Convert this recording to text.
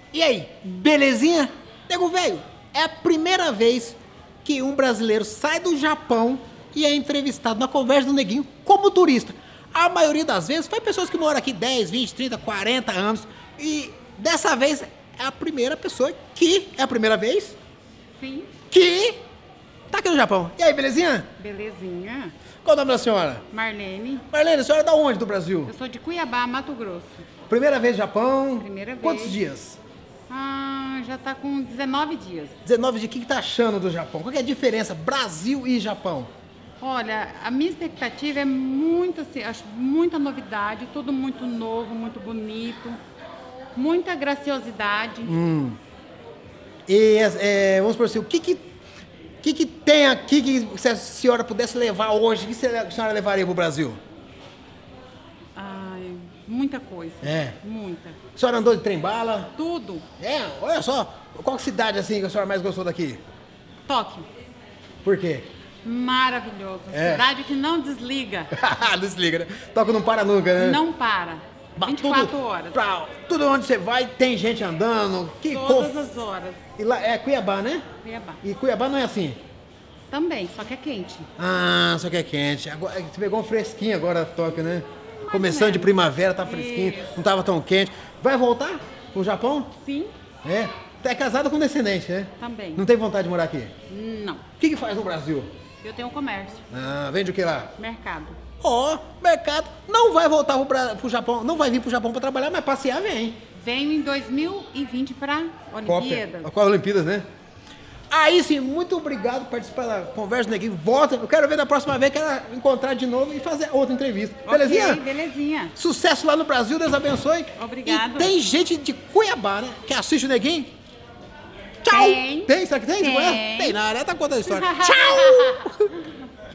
E aí, belezinha? Nego velho, é a primeira vez que um brasileiro sai do Japão e é entrevistado na conversa do Neguinho como turista. A maioria das vezes foi pessoas que moram aqui 10, 20, 30, 40 anos. E dessa vez é a primeira pessoa que... É a primeira vez? Sim. Que tá aqui no Japão. E aí, belezinha? Belezinha. Qual o nome da senhora? Marlene. Marlene, a senhora é da onde do Brasil? Eu sou de Cuiabá, Mato Grosso. Primeira vez no Japão? Primeira vez. Quantos dias? Já tá com 19 dias. 19 dias. O que tá achando do Japão? Qual que é a diferença Brasil e Japão? Olha, a minha expectativa é muito, assim, acho muita novidade, tudo muito novo, muito bonito, muita graciosidade. E vamos por assim, o que tem aqui que se a senhora pudesse levar hoje, o que a senhora levaria pro Brasil? Ai, muita coisa. É. Muita. A senhora andou de trem-bala? Tudo. É, olha só. Qual cidade assim que a senhora mais gostou daqui? Tóquio. Por quê? Maravilhoso. É. Cidade que não desliga. Desliga, né? Toca não para nunca, né? Não para. Mas 24 horas. Tudo onde você vai tem gente andando. Todas as horas. E lá é Cuiabá, né? Cuiabá. E Cuiabá não é assim? Também, só que é quente. Ah, só que é quente. Agora, você pegou um fresquinho agora, Tóquio, né? Começando de primavera, tá fresquinho, Isso. não tava tão quente. Vai voltar pro Japão? Sim, É. Tá casado com descendente, né? também. Não tem vontade de morar aqui? Não. O que faz no Brasil? Eu tenho comércio, Ah, vende o que lá? mercado. Ó, mercado não vai voltar pro Japão, não vai vir pro Japão pra trabalhar, mas passear vem. Venho em 2020 para Olimpíadas. Qual Olimpíadas, né? Aí sim, muito obrigado por participar da conversa, Neguinho. Volta, eu quero ver da próxima vez, quero encontrar de novo e fazer outra entrevista. Belezinha? Ok, belezinha. Sucesso lá no Brasil, Deus abençoe. Obrigado. E tem gente de Cuiabá, né? Que assiste o Neguinho. Tchau! Tem. Tem? Será que tem? Tem. Tem nada, tá contando a história. Tchau!